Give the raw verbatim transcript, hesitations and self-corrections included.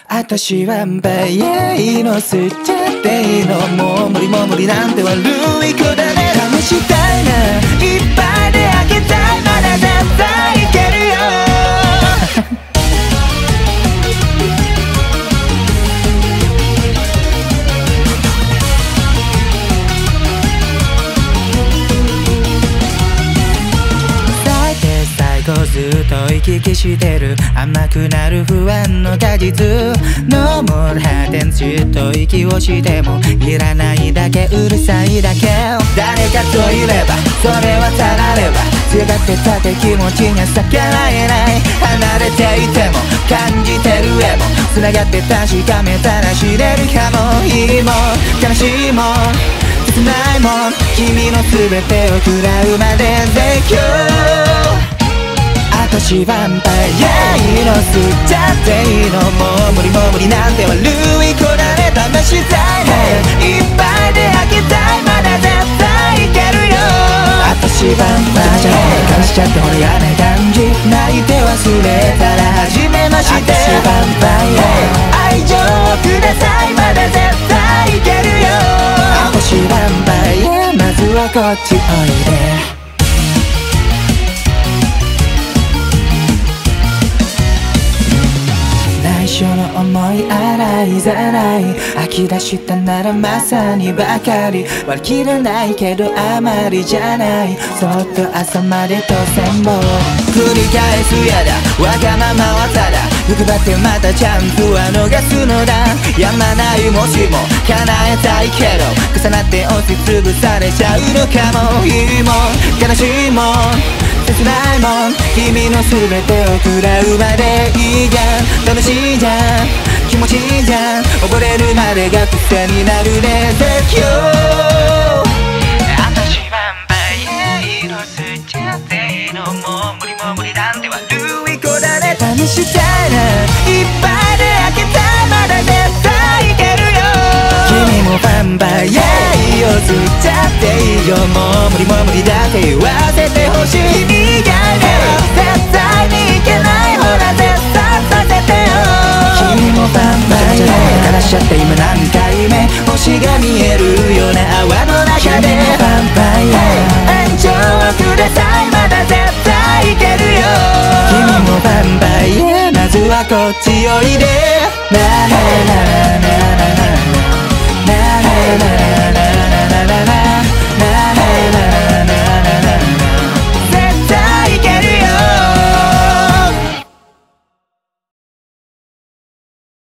あたしはヴァイアいいの吸っちゃっていいのもう無理も無理なんて悪い子だね試したいないっぱいで開けたいまだ絶対いけるよずっと行き来してる甘くなる不安の果実 No more 破天じっと息をしてもいらないだけうるさいだけ誰かといればそれはたられば強がってたって気持ちには逆らえない離れていても感じてる絵も繋がって確かめたら知れるかもいいも悲しいも切ないも君の全てを食らうまで絶叫あたしヴァンパイアいいの吸っちゃっていいのもう無理も無理なんて悪い子だね試したいねいっぱいで開けたいまだ絶対いけるよあたしヴァンパイア悲しちゃってほれやない感じ泣いて忘れたら初めましてあたしヴァンパイア愛情をくださいまだ絶対いけるよあたしヴァンパイアまずはこっちおいで内緒の思い洗いざらい吐き出したならまさにばかり割り切れないけどあまりじゃないそっと朝までと戦望繰り返すやだわがままはただ欲張ってまたチャンスは逃すのだやまないもしも叶えたいけど重なって押しつぶされちゃうのかもいいもん悲しいもん切ないもん君の全てを食らうまでいいじゃん楽しいじゃん気持ちいいじゃん溺れるまでが癖になるね絶叫あたしはヴァイアいいの吸っちゃっていいのもう無理も無理なんて悪い子だね試したいないっぱいで開けたいまだ絶対いけるよ君もヴァンパイアいいよ吸っちゃっていいよもう無理も無理だって言わせてほしい君がいれば絶対にいけないほら絶対させてよ君もヴァンパイア枯らしちゃって今何回目星が見えるような泡の中でヴァンパイア愛情をくださいまだ絶対いけるよ君もヴァンパイアまずはこっちおいでななななななななな